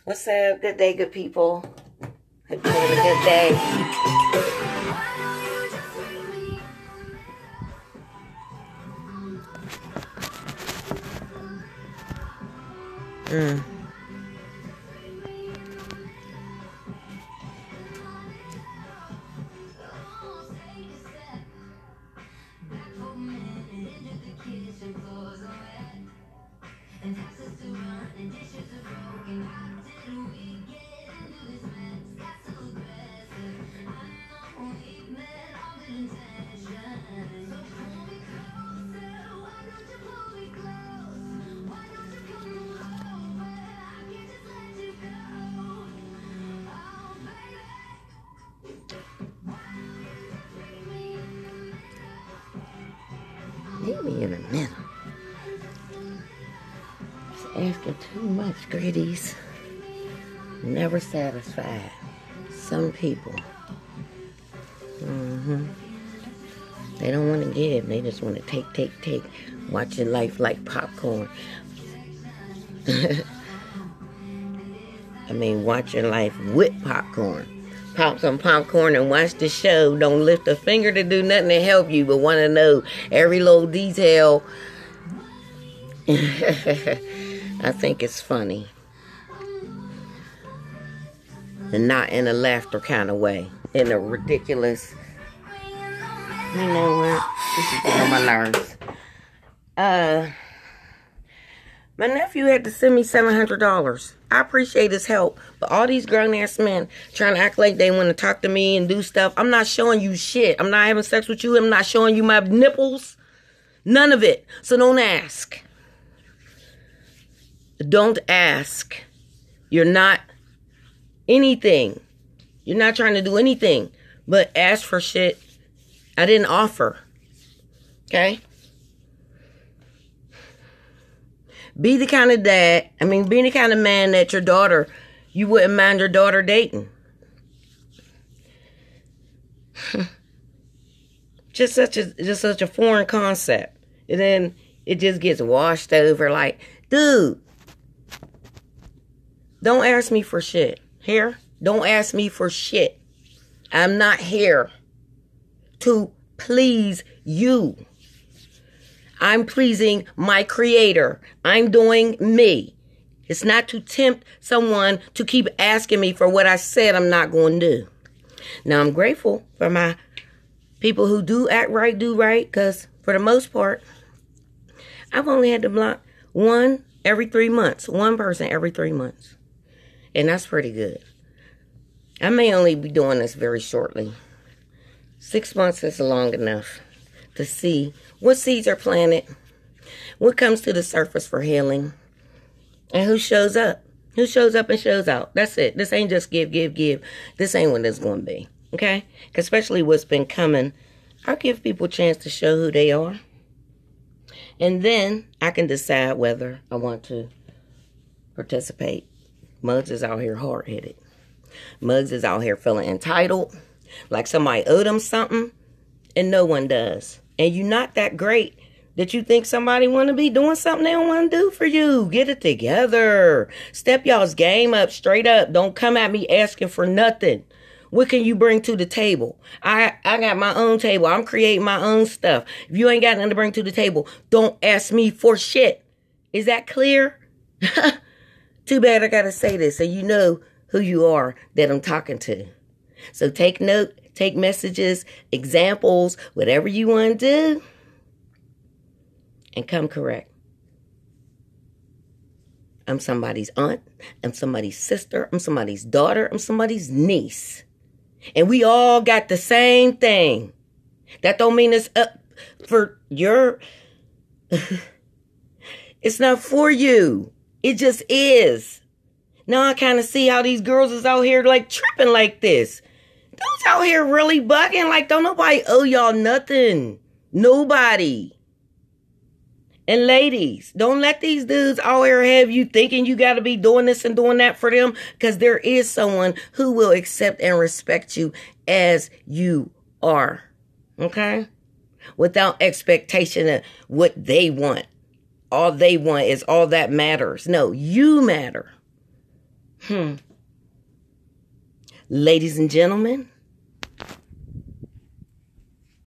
What's up? Good day, good people. Hope you're having a good day. Leave me in the middle. It's asking too much, Gritties. Never satisfied. Some people. They don't want to give. They just want to take. Watching life like popcorn. I mean, watching life with popcorn. Pop some popcorn and watch the show. Don't lift a finger to do nothing to help you, but want to know every little detail. I think it's funny. And not in a laughter kind of way. In a ridiculous... You know what? This is getting on my nerves. My nephew had to send me $700. I appreciate his help, but all these grown-ass men trying to act like they want to talk to me and do stuff. I'm not showing you shit. I'm not having sex with you. I'm not showing you my nipples. None of it. So don't ask. Don't ask. You're not anything. You're not trying to do anything but ask for shit I didn't offer. Okay? Be the kind of be the kind of man that you wouldn't mind your daughter dating. just such a foreign concept. And then it just gets washed over like, dude, don't ask me for shit. Here, don't ask me for shit. I'm not here to please you. I'm pleasing my creator. I'm doing me. It's not to tempt someone to keep asking me for what I said I'm not going to do. Now, I'm grateful for my people who do act right, do right, because for the most part, I've only had to block one every 3 months. One person every 3 months. And that's pretty good. I may only be doing this very shortly. 6 months is long enough to see what seeds are planted, what comes to the surface for healing, and who shows up. Who shows up and shows out. That's it. This ain't just give. This ain't what it's going to be. Okay? Especially what's been coming. I'll give people a chance to show who they are. And then I can decide whether I want to participate. Muggs is out here hard-headed. Muggs is out here feeling entitled. Like somebody owed him something. And no one does. And you're not that great that you think somebody want to be doing something they don't want to do for you. Get it together. Step y'all's game up straight up. Don't come at me asking for nothing. What can you bring to the table? I got my own table. I'm creating my own stuff. If you ain't got nothing to bring to the table, don't ask me for shit. Is that clear? Too bad I got to say this so you know who you are that I'm talking to. So take note. Take messages, examples, whatever you want to do, and come correct. I'm somebody's aunt. I'm somebody's sister. I'm somebody's daughter. I'm somebody's niece. And we all got the same thing. That don't mean it's up for your... It's not for you. It just is. Now I kind of see how these girls is out here like tripping like this. Dudes out here really bugging like don't nobody owe y'all nothing. Nobody. And ladies, don't let these dudes out here have you thinking you got to be doing this and doing that for them, because there is someone who will accept and respect you as you are. Okay? Without expectation of what they want. All they want is all that matters. No, you matter. Ladies and gentlemen,